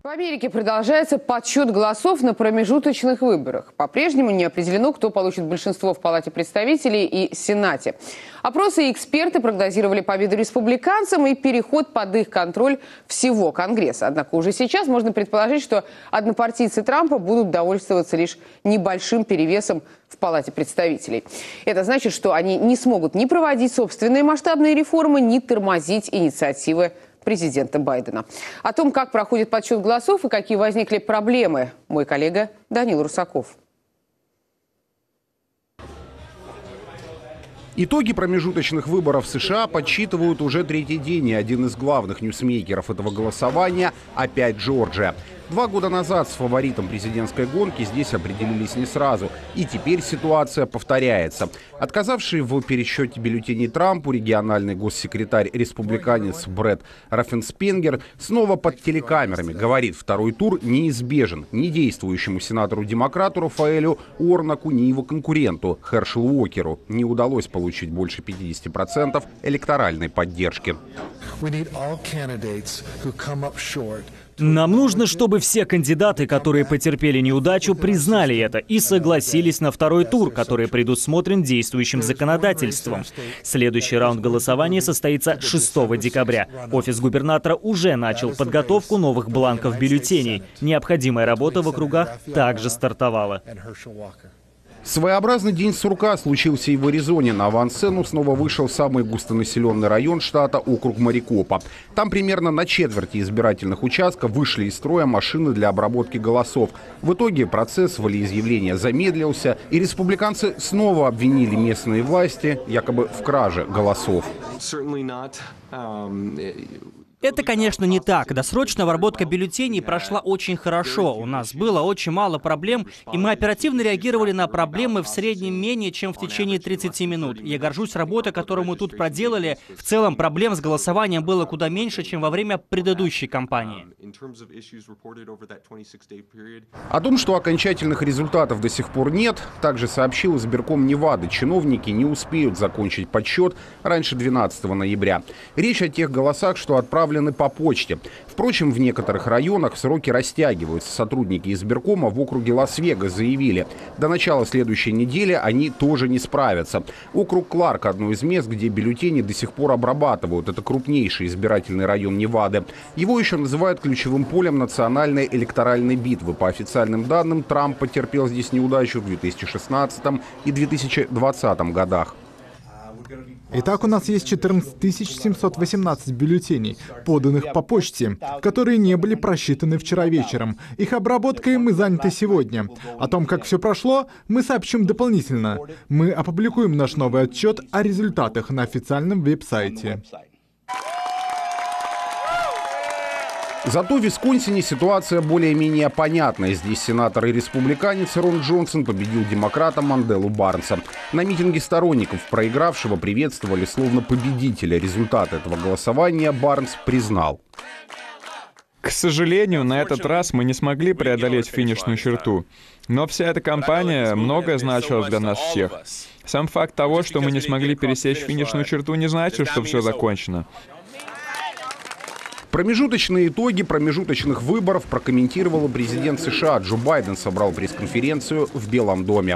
В Америке продолжается подсчет голосов на промежуточных выборах. По-прежнему не определено, кто получит большинство в Палате представителей и Сенате. Опросы и эксперты прогнозировали победу республиканцам и переход под их контроль всего Конгресса. Однако уже сейчас можно предположить, что однопартийцы Трампа будут довольствоваться лишь небольшим перевесом в Палате представителей. Это значит, что они не смогут ни проводить собственные масштабные реформы, ни тормозить инициативы президента Байдена. О том, как проходит подсчет голосов и какие возникли проблемы, мой коллега Данил Русаков. Итоги промежуточных выборов в США подсчитывают уже третий день, и один из главных ньюсмейкеров этого голосования опять Джорджия. 2 года назад с фаворитом президентской гонки здесь определились не сразу. И теперь ситуация повторяется. Отказавший в пересчете бюллетеней Трампу региональный госсекретарь-республиканец Брэд Раффенспенгер снова под телекамерами говорит, второй тур неизбежен. Ни действующему сенатору-демократу Рафаэлю Уорноку, ни его конкуренту Хершелу Уокеру не удалось получить больше 50% электоральной поддержки. Нам нужно, чтобы все кандидаты, которые потерпели неудачу, признали это и согласились на второй тур, который предусмотрен действующим законодательством. Следующий раунд голосования состоится 6 декабря. Офис губернатора уже начал подготовку новых бланков бюллетеней. Необходимая работа в округах также стартовала. Своеобразный день сурка случился и в Аризоне. На авансцену снова вышел самый густонаселенный район штата, округ Марикопа. Там примерно на четверти избирательных участков вышли из строя машины для обработки голосов. В итоге процесс волеизъявления замедлился, и республиканцы снова обвинили местные власти якобы в краже голосов. Это, конечно, не так. Досрочная обработка бюллетеней прошла очень хорошо. У нас было очень мало проблем, и мы оперативно реагировали на проблемы в среднем менее чем в течение 30 минут. Я горжусь работой, которую мы тут проделали. В целом, проблем с голосованием было куда меньше, чем во время предыдущей кампании. О том, что окончательных результатов до сих пор нет, также сообщил избирком Невады. Чиновники не успеют закончить подсчет раньше 12 ноября. Речь о тех голосах, что отправлены по почте. Впрочем, в некоторых районах сроки растягиваются. Сотрудники избиркома в округе Лас-Вегас заявили, до начала следующей недели они тоже не справятся. Округ Кларк – одно из мест, где бюллетени до сих пор обрабатывают. Это крупнейший избирательный район Невады. Его еще называют ключевым полем национальной электоральной битвы. По официальным данным, Трамп потерпел здесь неудачу в 2016 и 2020 годах. Итак, у нас есть 14 718 бюллетеней, поданных по почте, которые не были просчитаны вчера вечером. Их обработкой мы заняты сегодня. О том, как все прошло, мы сообщим дополнительно. Мы опубликуем наш новый отчет о результатах на официальном веб-сайте. Зато в Висконсине ситуация более-менее понятная. Здесь сенатор и республиканец Рон Джонсон победил демократа Манделу Барнса. На митинге сторонников проигравшего приветствовали словно победителя. Результат этого голосования Барнс признал. К сожалению, на этот раз мы не смогли преодолеть финишную черту. Но вся эта кампания многое значила для нас всех. Сам факт того, что мы не смогли пересечь финишную черту, не значит, что все закончено. Промежуточные итоги промежуточных выборов прокомментировал президент США. Джо Байден собрал пресс-конференцию в Белом доме.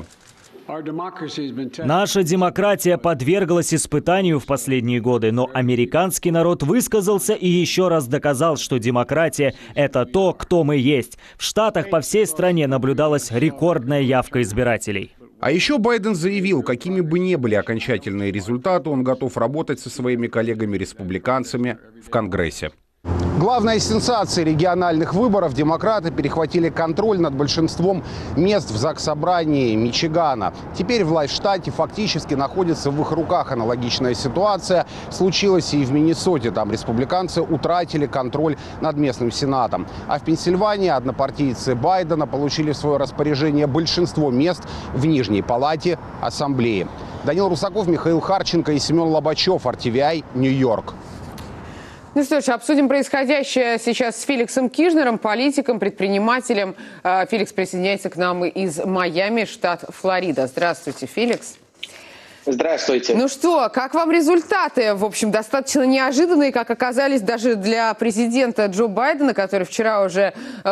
Наша демократия подверглась испытанию в последние годы, но американский народ высказался и еще раз доказал, что демократия – это то, кто мы есть. В Штатах по всей стране наблюдалась рекордная явка избирателей. А еще Байден заявил, какими бы ни были окончательные результаты, он готов работать со своими коллегами-республиканцами в Конгрессе. Главной сенсацией региональных выборов демократы перехватили контроль над большинством мест в Заксобрании Мичигана. Теперь власть в штате фактически находится в их руках. Аналогичная ситуация случилась и в Миннесоте. Там республиканцы утратили контроль над местным сенатом. А в Пенсильвании однопартийцы Байдена получили в свое распоряжение большинство мест в Нижней палате Ассамблеи. Данил Русаков, Михаил Харченко и Семен Лобачев, RTVI, Нью-Йорк. Ну что ж, обсудим происходящее сейчас с Феликсом Кижнером, политиком, предпринимателем. Феликс присоединяется к нам из Майами, штат Флорида. Здравствуйте, Феликс. Здравствуйте. Ну что, как вам результаты? В общем, достаточно неожиданные, как оказались даже для президента Джо Байдена, который вчера уже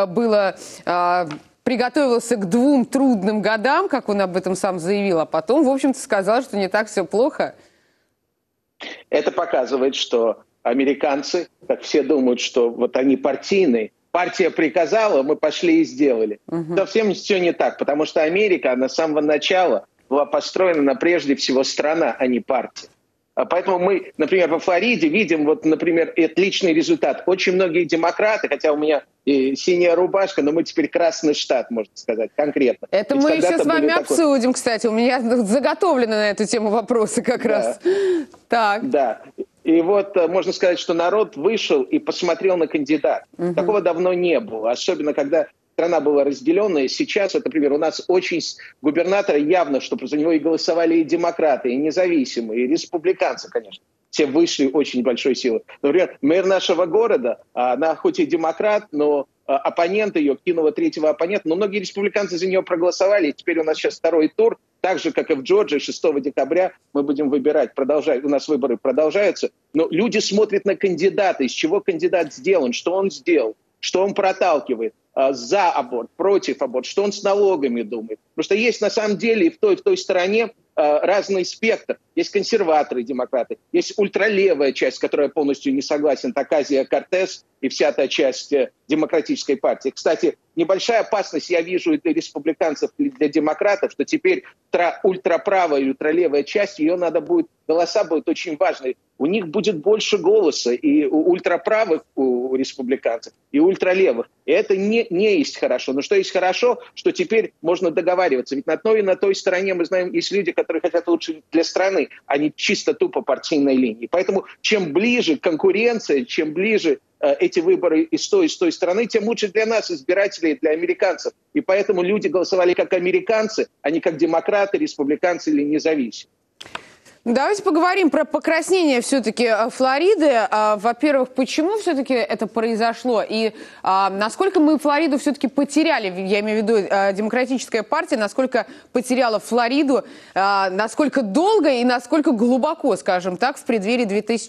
приготовился к 2 трудным годам, как он об этом сам заявил, а потом, в общем-то, сказал, что не так все плохо. Это показывает, что американцы, как все думают, что вот они партийные, партия приказала, мы пошли и сделали. Совсем все не так, потому что Америка, она с самого начала была построена на прежде всего страна, а не партия. Поэтому мы, например, во Флориде видим, вот, например, отличный результат. Очень многие демократы, хотя у меня и синяя рубашка, но мы теперь красный штат, можно сказать, конкретно. Это мы еще с вами обсудим, кстати. У меня заготовлены на эту тему вопросы как раз. Так. Да. И вот можно сказать, что народ вышел и посмотрел на кандидата. Такого давно не было, особенно когда страна была разделенная. Сейчас, вот, например, у нас очень губернаторы явно, что за него и голосовали и демократы, и независимые, и республиканцы, конечно. Все вышли очень большой силой. Например, мэр нашего города, она хоть и демократ, но оппонент ее, кинула 3-го оппонента, но многие республиканцы за нее проголосовали, и теперь у нас сейчас 2-й тур, так же, как и в Джорджии, 6 декабря мы будем выбирать, у нас выборы продолжаются, но люди смотрят на кандидата, из чего кандидат сделан, что он сделал, что он проталкивает, за аборт, против аборта, что он с налогами думает. Потому что есть на самом деле и в той стороне разный спектр. Есть консерваторы, демократы, есть ультралевая часть, с которой я полностью не согласен, Оказия-Кортес и вся та часть демократической партии. Кстати, небольшая опасность я вижу и для республиканцев, и для демократов, что теперь ультраправая и ультралевая часть, ее надо будет, голоса будут очень важны. У них будет больше голоса и у ультраправых, у республиканцев, и у ультралевых. И это не есть хорошо. Но что есть хорошо, что теперь можно договариваться. Ведь на одной и на той стороне, мы знаем, есть люди, которые хотят лучше для страны, а не чисто тупо партийной линии. Поэтому чем ближе конкуренция, чем ближе эти выборы и с той стороны, тем лучше для нас, избирателей, для американцев. И поэтому люди голосовали как американцы, а не как демократы, республиканцы или независимые. Давайте поговорим про покраснение все-таки Флориды. Во-первых, почему все-таки это произошло? И насколько мы Флориду все-таки потеряли, я имею в виду демократическая партия, насколько потеряла Флориду, насколько долго и насколько глубоко, скажем так, в преддверии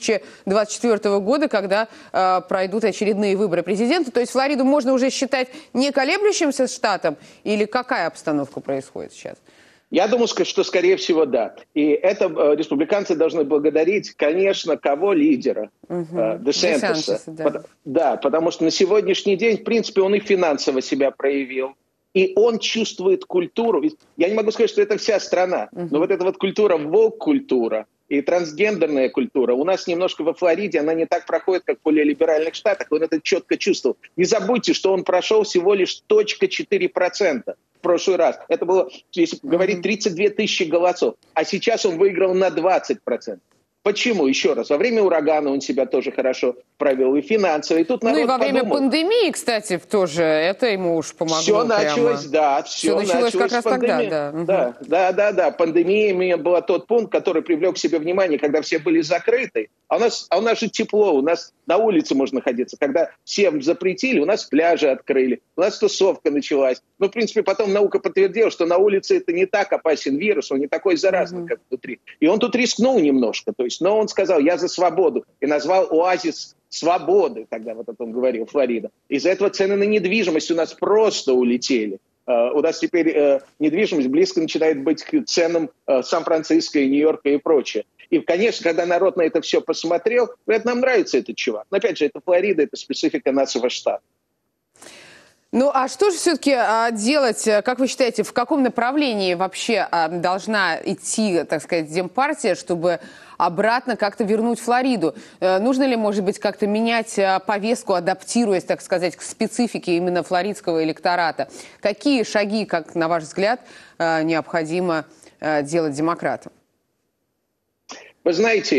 2024 года, когда пройдут очередные выборы президента. То есть Флориду можно уже считать не колеблющимся штатом? Или какая обстановка происходит сейчас? Я думаю, что, скорее всего, да. И это республиканцы должны благодарить, конечно, кого? Лидера. Десантиса. Да, потому что на сегодняшний день, в принципе, он и финансово себя проявил. И он чувствует культуру. Я не могу сказать, что это вся страна, но вот эта вот культура, вок-культура и трансгендерная культура у нас немножко во Флориде, она не так проходит, как в более либеральных штатах. Он это четко чувствовал. Не забудьте, что он прошел всего лишь 0,4%. В прошлый раз. Это было, если говорить, 32 тысячи голосов. А сейчас он выиграл на 20%. Почему? Еще раз. Во время урагана он себя тоже хорошо провел. И финансово. И тут народ и во время подумал, пандемии, кстати, тоже это ему уж помогло. Все началось, прямо. да. Все началось как раз тогда, да. Да. Пандемия именно была тот пункт, который привлек к себе внимание, когда все были закрыты. А у нас же тепло, у нас на улице можно находиться. Когда всем запретили, у нас пляжи открыли, у нас тусовка началась. Ну, в принципе, потом наука подтвердила, что на улице это не так опасен вирус, он не такой заразный, как внутри. И он тут рискнул немножко. То есть, но он сказал, я за свободу. И назвал оазис свободы, тогда вот это он говорил, Флорида. Из-за этого цены на недвижимость у нас просто улетели. У нас теперь недвижимость близко начинает быть к ценам Сан-Франциско, Нью-Йорка и прочее. И, конечно, когда народ на это все посмотрел, говорят, нам нравится этот чувак. Но, опять же, это Флорида, это специфика нашего штата. Ну, а что же все-таки делать, как вы считаете, в каком направлении вообще должна идти, так сказать, Демпартия, чтобы обратно как-то вернуть Флориду? Нужно ли, может быть, как-то менять повестку, адаптируясь, так сказать, к специфике именно флоридского электората? Какие шаги, как на ваш взгляд, необходимо делать демократам? Вы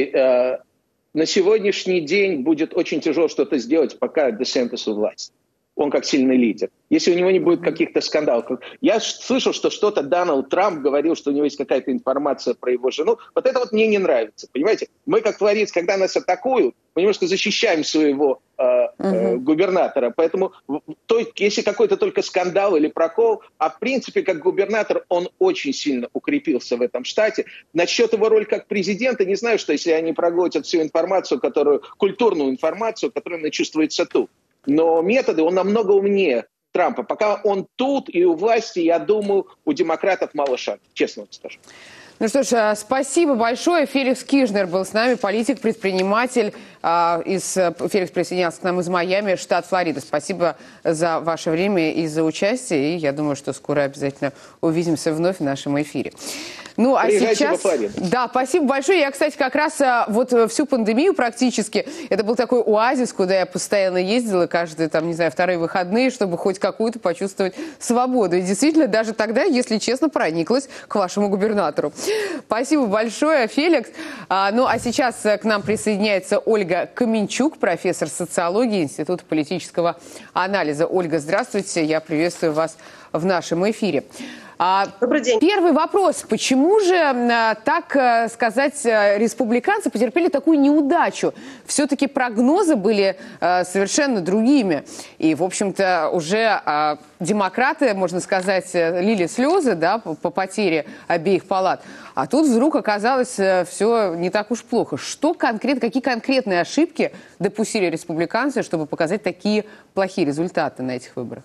знаете, на сегодняшний день будет очень тяжело что-то сделать, пока Десантис у власти. он как сильный лидер. Если у него не будет каких-то скандалов. Я слышал, что что-то Дональд Трамп говорил, что у него есть какая-то информация про его жену. Вот это вот мне не нравится, понимаете? Мы, как творец, когда нас атакуют, мы немножко защищаем своего губернатора. Поэтому если какой-то только скандал или прокол, а в принципе, как губернатор, он очень сильно укрепился в этом штате. Насчет его роли как президента, не знаю, что если они проглотят всю информацию, культурную информацию, которая чувствуется тут. Но методы, он намного умнее Трампа. Пока он тут и у власти, я думаю, у демократов мало шансов, честно вам скажу. Ну что ж, спасибо большое. Феликс Кижнер был с нами, политик, предприниматель. Феликс присоединялся к нам из Майами, штат Флорида. Спасибо за ваше время и за участие. И я думаю, что скоро обязательно увидимся вновь в нашем эфире. Ну, а сейчас... Да, спасибо большое. Я, кстати, как раз вот всю пандемию практически, это был такой оазис, куда я постоянно ездила каждые, там, не знаю, вторые выходные, чтобы хоть какую-то почувствовать свободу. И действительно, даже тогда, если честно, прониклась к вашему губернатору. Спасибо большое, Феликс. Ну, а сейчас к нам присоединяется Ольга Каменчук, профессор социологии Института политического анализа. Ольга, здравствуйте. Я приветствую вас в нашем эфире. Добрый день. Первый вопрос. Почему же, так сказать, республиканцы потерпели такую неудачу? Все-таки прогнозы были совершенно другими. И, в общем-то, уже демократы, можно сказать, лили слезы, да, по потере обеих палат. А тут вдруг оказалось все не так уж плохо. Какие конкретные ошибки допустили республиканцы, чтобы показать такие плохие результаты на этих выборах?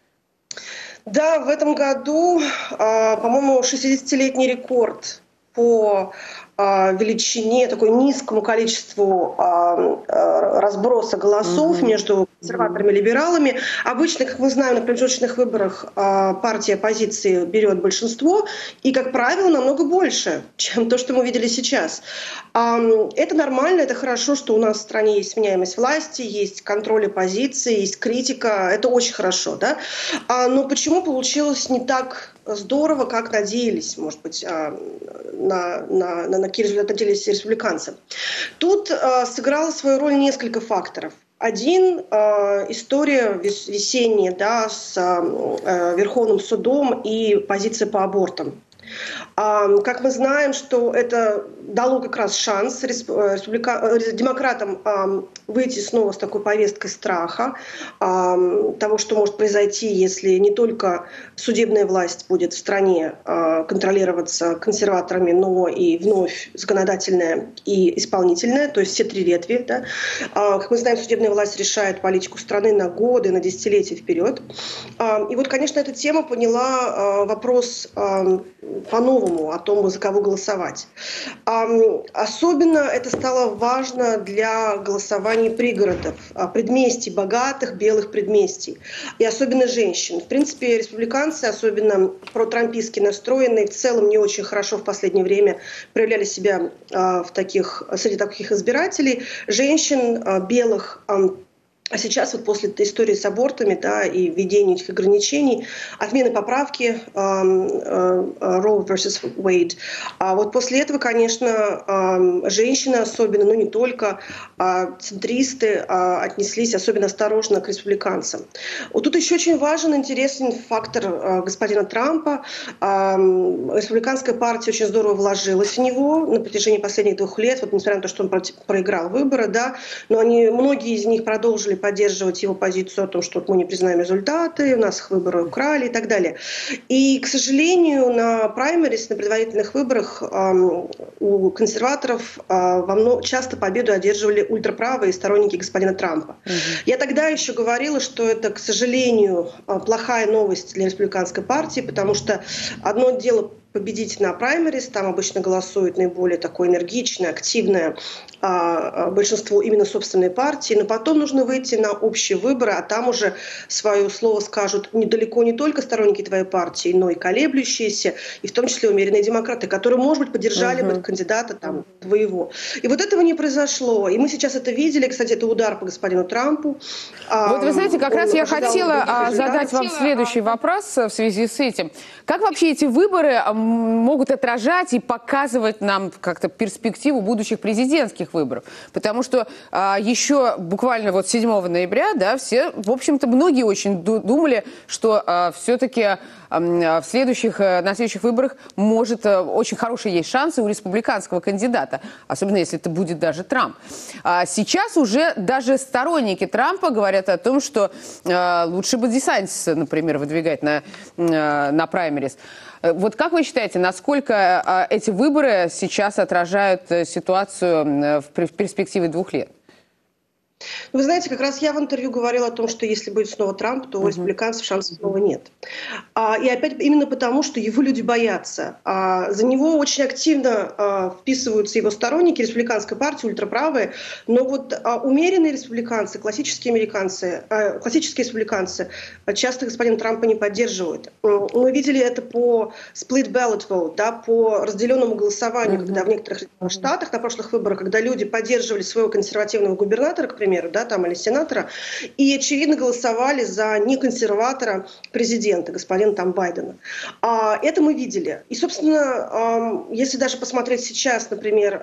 Да, в этом году, по-моему, 60-летний рекорд по величине, такой низкому количеству разброса голосов между консерваторами и либералами. Обычно, как мы знаем, на промежуточных выборах партия оппозиции берет большинство, и, как правило, намного больше, чем то, что мы видели сейчас. Это нормально, это хорошо, что у нас в стране есть сменяемость власти, есть контроль оппозиции, есть критика. Это очень хорошо, да? Но почему получилось не так здорово, как надеялись, может быть, на какие результаты надеялись республиканцы? Тут сыграло свою роль несколько факторов. Один – история весенняя, да, с Верховным судом и позиция по абортам. Как мы знаем, что это дало как раз шанс демократам выйти снова с такой повесткой страха, того, что может произойти, если не только судебная власть будет в стране контролироваться консерваторами, но и вновь законодательная и исполнительная, то есть все три ветви. Да? Как мы знаем, судебная власть решает политику страны на годы, на десятилетия вперед. И вот, конечно, эта тема подняла вопрос по-новому о том, за кого голосовать. Особенно это стало важно для голосований пригородов, предместий, богатых белых предместий, и особенно женщин. В принципе, республиканцы, особенно протрампистски настроенные, в целом не очень хорошо в последнее время проявляли себя среди таких избирателей. Женщин белых. А сейчас вот после этой истории с абортами, да, и введения этих ограничений, отмены поправки Roe versus Wade, вот после этого, конечно, женщины особенно, но не только, центристы отнеслись особенно осторожно к республиканцам. Вот тут еще очень важен, интересный фактор господина Трампа. Республиканская партия очень здорово вложилась в него на протяжении последних 2 лет, вот несмотря на то, что он проиграл выборы, да, но многие из них продолжили поддерживать его позицию о том, что мы не признаем результаты, у нас их выборы украли и так далее. И, к сожалению, на праймерис, на предварительных выборах у консерваторов часто победу одерживали ультраправые сторонники господина Трампа. Я тогда еще говорила, что это, к сожалению, плохая новость для республиканской партии, потому что одно дело победить на праймерис, там обычно голосует наиболее такое энергичное, активное большинство именно собственной партии, но потом нужно выйти на общие выборы, а там уже свое слово скажут недалеко не только сторонники твоей партии, но и колеблющиеся, и в том числе умеренные демократы, которые, может быть, поддержали бы кандидата там, твоего. И вот этого не произошло. И мы сейчас это видели. Кстати, это удар по господину Трампу. Вот вы знаете, как раз я хотела задать вам следующий вопрос в связи с этим. Как вообще эти выборы могут отражать и показывать нам как-то перспективу будущих президентских выборов. Потому что еще буквально вот 7 ноября, да, все, в общем-то, многие очень думали, что все-таки на следующих выборах может очень хорошие есть шансы у республиканского кандидата, особенно если это будет даже Трамп. Сейчас уже даже сторонники Трампа говорят о том, что лучше бы DeSantis, например, выдвигать на праймерис. Вот как вы считаете, насколько эти выборы сейчас отражают ситуацию в перспективе 2 лет? Вы знаете, как раз я в интервью говорила о том, что если будет снова Трамп, то у республиканцев шансов снова нет. И опять именно потому, что его люди боятся. За него очень активно вписываются его сторонники республиканской партии, ультраправые. Но вот умеренные республиканцы, классические республиканцы часто господина Трампа не поддерживают. Мы видели это по split ballot vote, да, по разделенному голосованию, когда в некоторых штатах на прошлых выборах, когда люди поддерживали своего консервативного губернатора, к примеру, да, там, или сенатора, и, очевидно, голосовали за неконсерватора президента, господина там Байдена. Это мы видели. И, собственно, если даже посмотреть сейчас, например,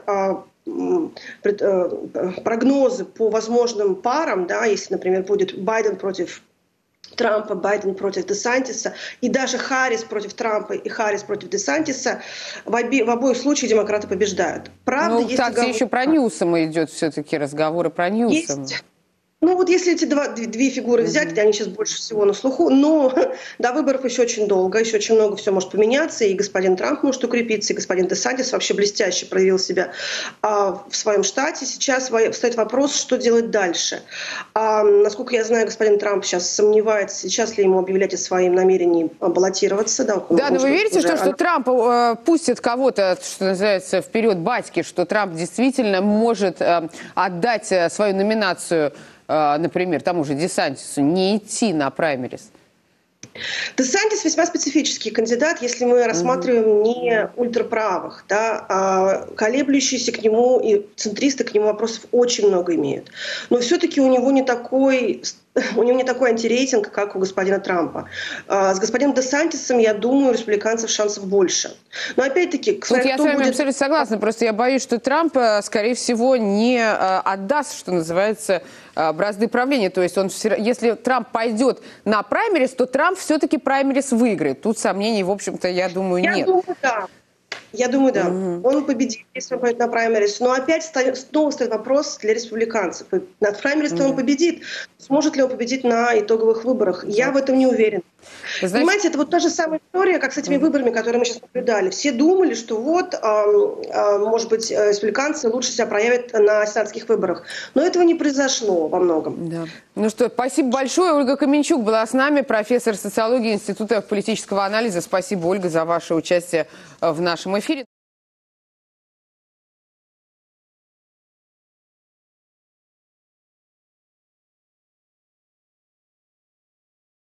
прогнозы по возможным парам, да, если, например, будет Байден против Трампа, Байден против DeSantis, и даже Харрис против Трампа и Харрис против DeSantis, в обоих случаях демократы побеждают. Правда, есть так еще про Ньюсома идет все-таки разговоры про Ньюсома. Ну вот если эти две фигуры взять, они сейчас больше всего на слуху, но до выборов еще очень долго, еще очень много все может поменяться, и господин Трамп может укрепиться, и господин DeSantis вообще блестяще проявил себя в своем штате. Сейчас встает вопрос, что делать дальше. Насколько я знаю, господин Трамп сейчас сомневается, сейчас ли ему объявлять о своем намерении баллотироваться. Да, но вы верите, что Трамп пустит кого-то, что называется, вперед батьки, что Трамп действительно может отдать свою номинацию, например, тому же DeSantis, не идти на праймерис? DeSantis весьма специфический кандидат, если мы рассматриваем не ультраправых, да, колеблющиеся к нему и центристы к нему вопросов очень много имеют. Но все-таки у него не такой антирейтинг, как у господина Трампа. С господином DeSantis, я думаю, у республиканцев шансов больше. Но опять-таки... Я с вами абсолютно согласна, просто я боюсь, что Трамп, скорее всего, не отдаст, что называется, бразды правления. То есть если Трамп пойдет на праймерис, то Трамп все-таки праймерис выиграет. Тут сомнений, в общем-то, я думаю, нет. Я думаю, да. Он победит, если он пойдет на праймерис. Но опять снова стоит вопрос для республиканцев. На праймерис-то он победит. Сможет ли он победить на итоговых выборах? Я в этом не уверен. Понимаете, это вот та же самая история, как с этими выборами, которые мы сейчас наблюдали. Все думали, что вот, может быть, республиканцы лучше себя проявят на сенатских выборах. Но этого не произошло во многом. Да. Ну что, спасибо большое. Ольга Каменчук была с нами, профессор социологии Института политического анализа. Спасибо, Ольга, за ваше участие в нашем эфире.